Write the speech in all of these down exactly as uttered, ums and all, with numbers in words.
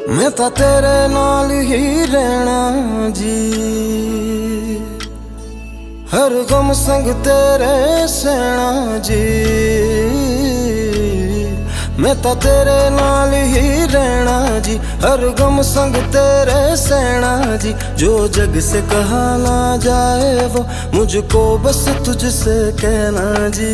मैं तां तेरे नाल ही रहना जी, हर गम संग तेरे सहना जी। मैं तां तेरे नाल ही रहना जी, हर गम संग तेरे सहना जी। जो जग से कहा ना जाए वो मुझको बस तुझसे कहना जी।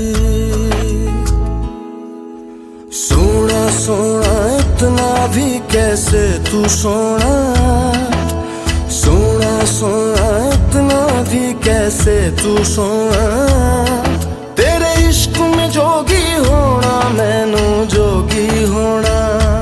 सोना सोना इतना भी कैसे तू सोना, सोना सोना इतना भी कैसे तू सोना। तेरे इश्क में जोगी होना मैनू जोगी होना।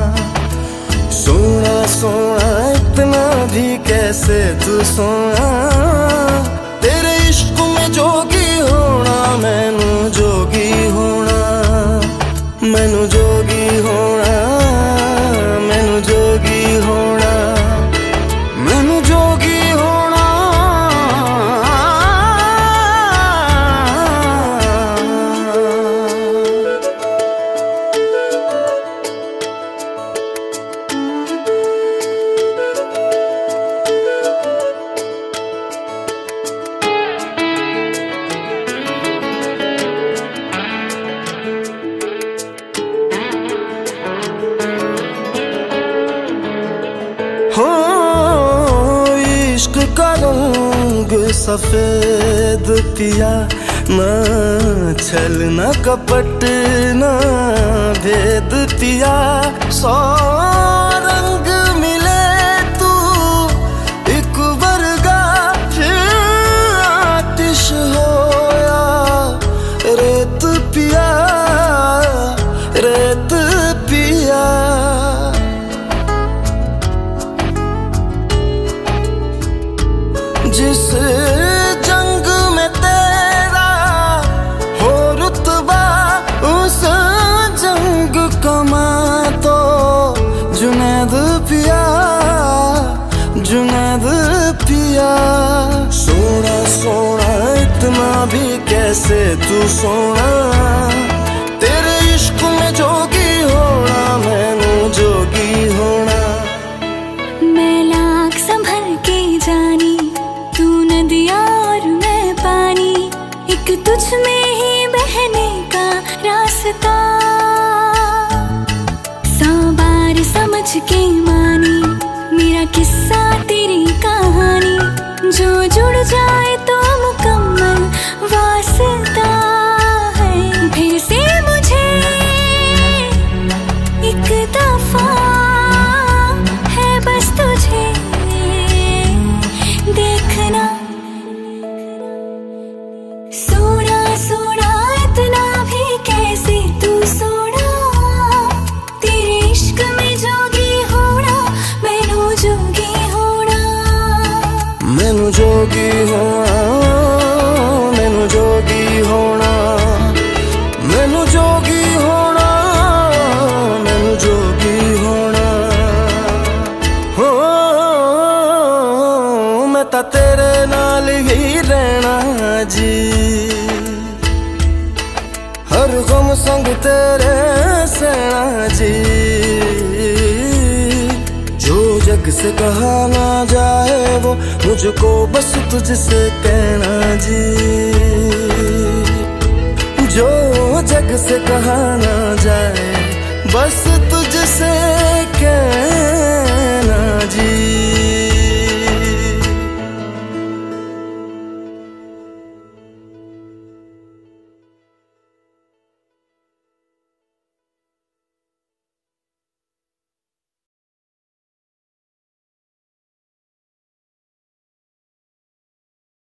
सोना सोना इतना भी कैसे तू सोना। तेरे इश्क में जोगी होना मैनू जोगी होना। मैनू जोगी होना, मैनू जोगी होना, मैनू जोगी होना। हो इश्क का रंग सफेद पिया, ना छल ना कपट ना भेद पिया। सौ रंग मिले तू एक वर्गा, फिर आतिश होया रेत पिया, रेत पिया। जिस जंग में तेरा हो रुतबा, उस जंग कमा तो जुनैद पिया, जुनैद पिया। सोना सोना इतना भी कैसे तू सोना। तेरे इश्क में जोगी होना मैनू जोगी होना। मैं लाख संभल के जानी, तू नदिया और मैं पानी, एक तुझ में ही बहने का रास्ता। सौ बार समझ के मानी मेरा किस्सा तेरी कहानी, जो जुड़ जाए तो मुकम्मल वास्ता है। फिर से मुझे एक दफा है बस तुझे देखना। सोना सोना इतना भी कैसे तू सोना। तेरे इश्क में जोगी होना मैनू जोगी होना। मैनू जोगी होना, मैनू जोगी होना, मैनू जोगी होना, मैनू जोगी होना। हो मैं तां तेरे नाल ही रहना जी, हर गम संग तेरे सहना जी। जो जग से कहा ना जाए वो मुझको बस तुझसे कहना जी। जो जग से कहा ना जाए बस तुझसे कहना।